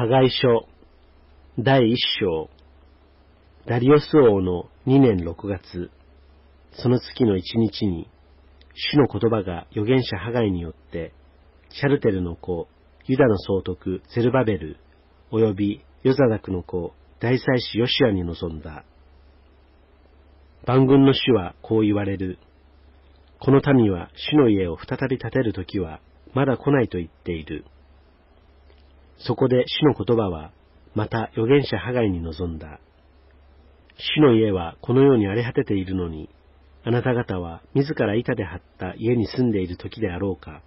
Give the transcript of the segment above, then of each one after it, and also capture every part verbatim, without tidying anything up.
破壊書だいいっ章。ダリオス王のにねんろくがつ、その月のいちにちに、主の言葉が預言者ハガイによって、シャルテルの子、ユダの総督ゼルバベル、およびヨザダクの子、大祭司ヨシアに臨んだ。万軍の主はこう言われる。この民は主の家を再び建てるときは、まだ来ないと言っている。そこで主の言葉は、また預言者ハガイに臨んだ。主の家はこのように荒れ果てているのに、あなた方は自ら板で張った家に住んでいる時であろうか。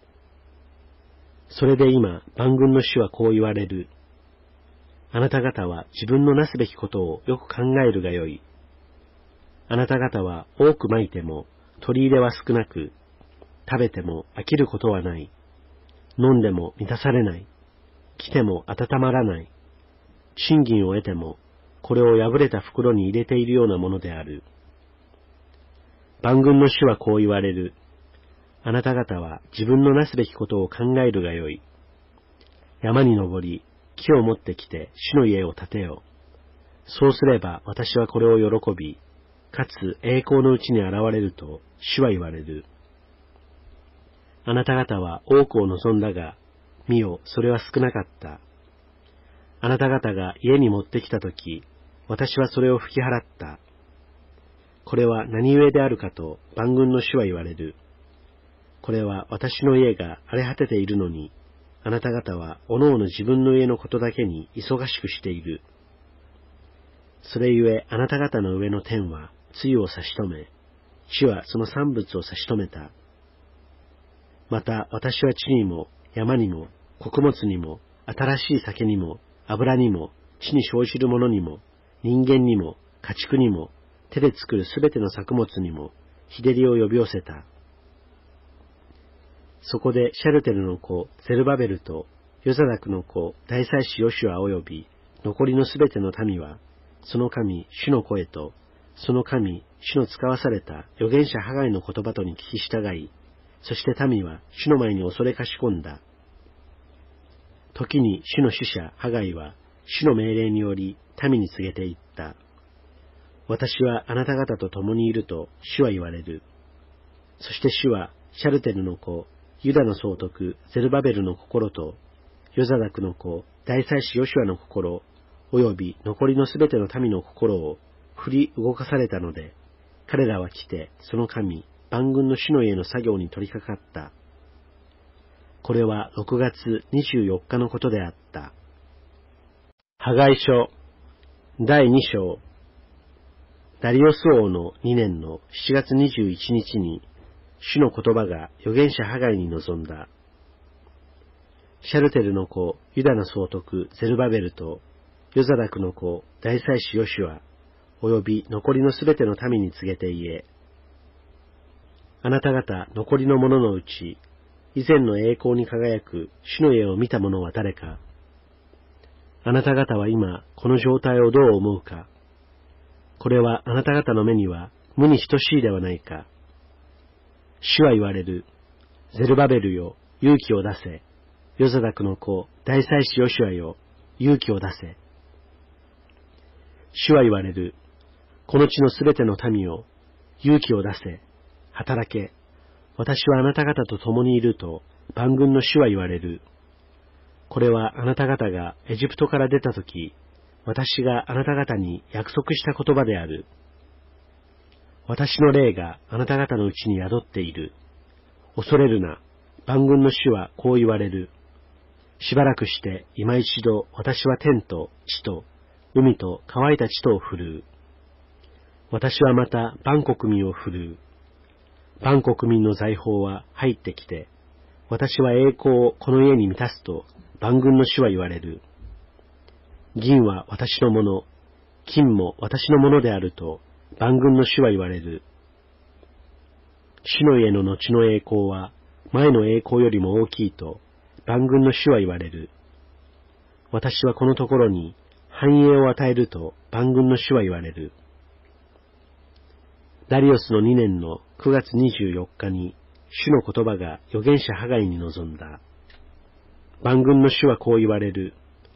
それで今、万軍の主はこう言われる。あなた方は自分のなすべきことをよく考えるがよい。あなた方は多くまいても取り入れは少なく、食べても飽きることはない。飲んでも満たされない。着ても温まらない。賃金を得ても、これを破れた袋に入れているようなものである。万軍の主はこう言われる。あなた方は自分のなすべきことを考えるがよい。山に登り、木を持ってきて主の家を建てよう。そうすれば私はこれを喜び、かつ栄光のうちに現れると主は言われる。あなた方は多くを望んだが、見よ、それは少なかった。あなた方が家に持ってきたとき、私はそれを吹き払った。これは何故であるかと万軍の主は言われる。これは私の家が荒れ果てているのに、あなた方はおのおの自分の家のことだけに忙しくしている。それゆえあなた方の上の天は露を差し止め、地はその産物を差し止めた。また私は地にも山にも穀物にも新しい酒にも油にも地に生じるものにも人間にも家畜にも手で作るすべての作物にも日照りを呼び寄せた。そこでシャルテルの子ゼルバベルとヨザダクの子大祭司ヨシュアおよび残りのすべての民はその神主の声とその神主の使わされた預言者ハガイの言葉とに聞き従い、そして民は主の前に恐れかしこんだ。時に主の使者ハガイは主の命令により民に告げていった。私はあなた方と共にいると主は言われる。そして主はシャルテルの子ユダの総督ゼルバベルの心とヨザダクの子大祭司ヨシュアの心および残りのすべての民の心を振り動かされたので、彼らは来てその神万軍の主の家の作業に取り掛かった。これはろくがつにじゅうよっかのことであった。破壊書だいに章。ダリオス王のにねんのしちがつにじゅういちにちに、主の言葉が預言者ハガイに臨んだ。シャルテルの子ユダの総督ゼルバベルとヨザダクの子大祭司ヨシュアおよび残りのすべての民に告げて言え。あなた方残りの者のうち、以前の栄光に輝く主の家を見た者は誰か。あなた方は今この状態をどう思うか。これはあなた方の目には無に等しいではないか。主は言われる。ゼルバベルよ、勇気を出せ。ヨザダクの子大祭司ヨシュアよ、勇気を出せ。主は言われる。この地のすべての民よ、勇気を出せ。働け。私はあなた方と共にいると万軍の主は言われる。これはあなた方がエジプトから出たとき、私があなた方に約束した言葉である。私の霊があなた方のうちに宿っている。恐れるな。万軍の主はこう言われる。しばらくして今一度私は天と地と海と乾いた地とを振るう。私はまた万国民を振るう。万国民の財宝は入ってきて、私は栄光をこの家に満たすと万軍の主は言われる。銀は私のもの、金も私のものであると万軍の主は言われる。主の家の後の栄光は前の栄光よりも大きいと万軍の主は言われる。私はこのところに繁栄を与えると万軍の主は言われる。ダリオスのにねんのくがつにじゅうよっかに主の言葉が預言者ハガイに臨んだ。万軍の主はこう言われる。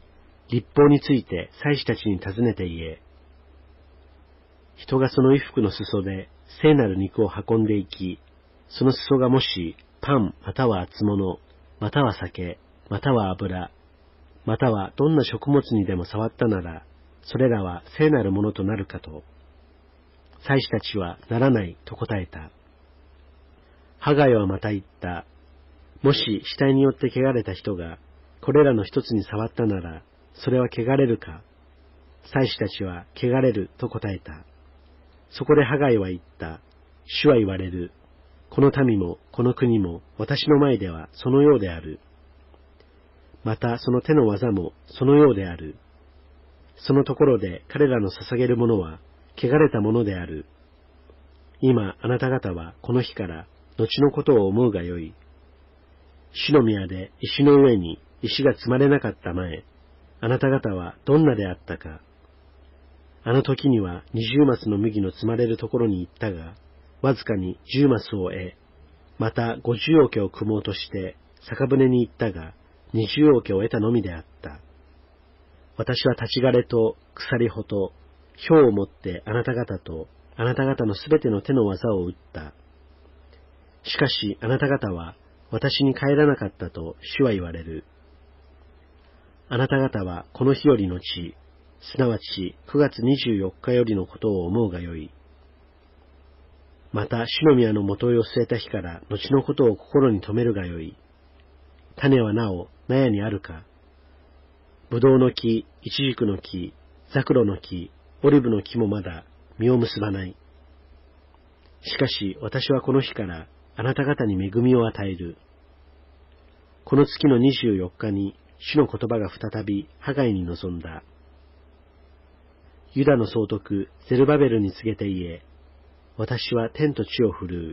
律法について祭司たちに尋ねて言え。人がその衣服の裾で聖なる肉を運んでいき、その裾がもしパンまたは厚物、または酒、または油、またはどんな食物にでも触ったなら、それらは聖なるものとなるかと。祭司たちはならないと答えた。ハガイはまた言った。もし死体によって汚れた人がこれらの一つに触ったなら、それは汚れるか。祭司たちは汚れると答えた。そこでハガイは言った。主は言われる。この民もこの国も私の前ではそのようである。またその手の技もそのようである。そのところで彼らの捧げるものは汚れたものである。今あなた方はこの日から後のことを思うがよい。主の宮で石の上に石が積まれなかった前、あなた方はどんなであったか。あの時には二十マスの麦の積まれるところに行ったが、わずかに十マスを得、また五十桶を汲もうとして酒舟に行ったが、二十桶を得たのみであった。私は立ち枯れと鎖穂と雹を持ってあなた方とあなた方のすべての手の技を打った。しかしあなた方は私に帰らなかったと主は言われる。あなた方はこの日よりのち、すなわちくがつにじゅうよっかよりのことを思うがよい。また主の宮の元を据えた日から後のことを心に留めるがよい。種はなお納屋にあるか。ぶどうの木、イチジクの木、ザクロの木、オリブの木もまだ実を結ばない。しかし私はこの日からあなた方に恵みを与える。この月のにじゅうよっかに主の言葉が再びハガイに臨んだ。ユダの総督ゼルバベルに告げて言え。私は天と地を振るう。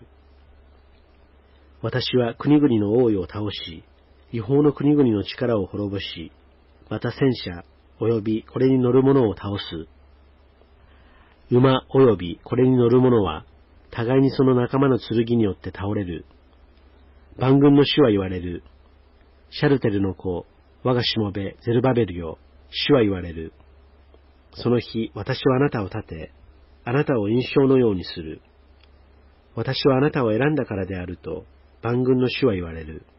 私は国々の王位を倒し、違法の国々の力を滅ぼし、また戦車及びこれに乗る者を倒す。馬及びこれに乗る者は、互いにその仲間の剣によって倒れる。万軍の主は言われる。シャルテルの子、我がしもべゼルバベルよ、主は言われる。その日、私はあなたを立て、あなたを印象のようにする。私はあなたを選んだからであると、万軍の主は言われる。